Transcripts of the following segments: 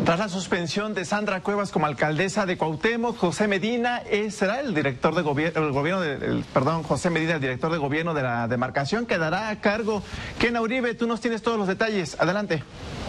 Tras la suspensión de Sandra Cuevas como alcaldesa de Cuauhtémoc, José Medina será el director de gobierno, José Medina, el director de gobierno de la demarcación, quedará a cargo. Kena Uribe, tú nos tienes todos los detalles. Adelante.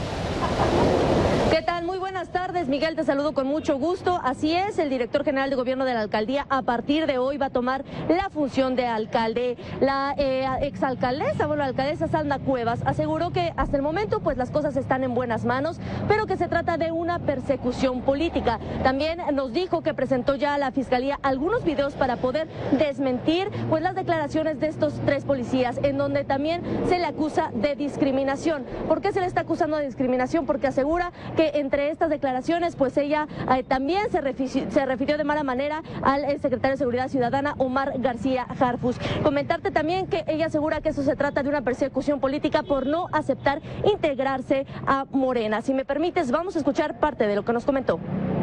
¿Qué tal? Muy buenas tardes, Miguel, te saludo con mucho gusto. Así es, el director general de gobierno de la alcaldía a partir de hoy va a tomar la función de alcalde. La exalcaldesa, la alcaldesa Sandra Cuevas aseguró que hasta el momento pues las cosas están en buenas manos, pero que se trata de una persecución política. También nos dijo que presentó ya a la fiscalía algunos videos para poder desmentir pues las declaraciones de estos tres policías, en donde también se le acusa de discriminación. ¿Por qué se le está acusando de discriminación? Porque asegura que entre estas declaraciones pues ella también se refirió de mala manera al secretario de Seguridad Ciudadana, Omar García Harfuch. Comentarte también que ella asegura que eso se trata de una persecución política por no aceptar integrarse a Morena. Si me permites, vamos a escuchar parte de lo que nos comentó.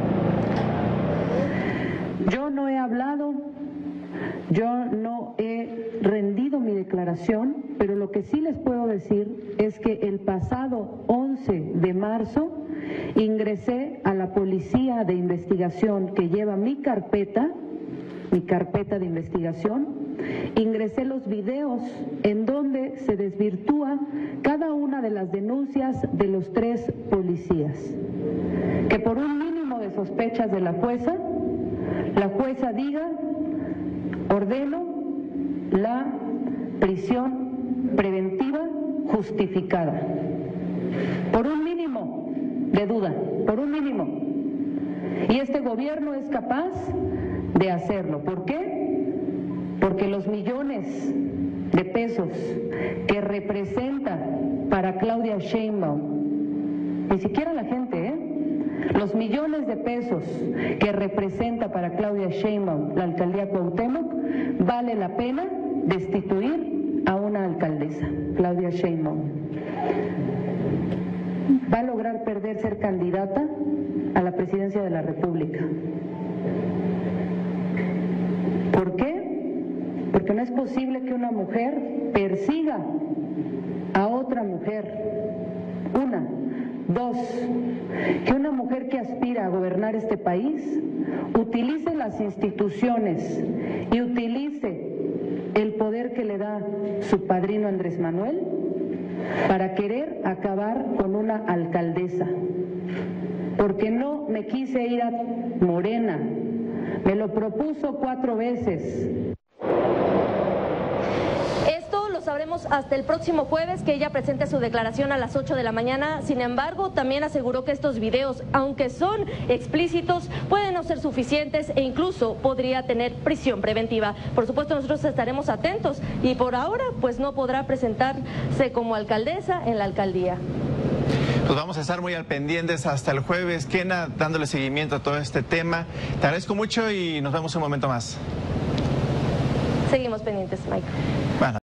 Yo no he hablado, yo no he rendido mi declaración, pero lo que sí les puedo decir es que el pasado 11 de marzo ingresé a la policía de investigación que lleva mi carpeta de investigación, ingresé los videos en donde se desvirtúa cada una de las denuncias de los tres policías, que por un mínimo de sospechas de la jueza diga: ordeno la prisión preventiva justificada. Por un mínimo de duda, por un mínimo. Y este gobierno es capaz de hacerlo. ¿Por qué? Porque los millones de pesos que representa para Claudia Sheinbaum, ni siquiera la gente, los millones de pesos que representa para Claudia Sheinbaum la alcaldía Cuauhtémoc, vale la pena destituir a una alcaldesa, Claudia Sheinbaum. Va a lograr perder ser candidata a la presidencia de la República. ¿Por qué? Porque no es posible que una mujer persiga a otra mujer. Una. Dos, que una mujer que aspira a gobernar este país utilice las instituciones y utilice el poder que le da su padrino Andrés Manuel para querer acabar con una alcaldesa. Porque no me quise ir a Morena, me lo propuso 4 veces. Sabremos hasta el próximo jueves, que ella presente su declaración a las 8 de la mañana. Sin embargo, también aseguró que estos videos, aunque son explícitos, pueden no ser suficientes e incluso podría tener prisión preventiva. Por supuesto, nosotros estaremos atentos y por ahora pues no podrá presentarse como alcaldesa en la alcaldía. Pues vamos a estar muy al pendientes hasta el jueves, Kena, dándole seguimiento a todo este tema. Te agradezco mucho y nos vemos un momento más. Seguimos pendientes, Mike. Bueno.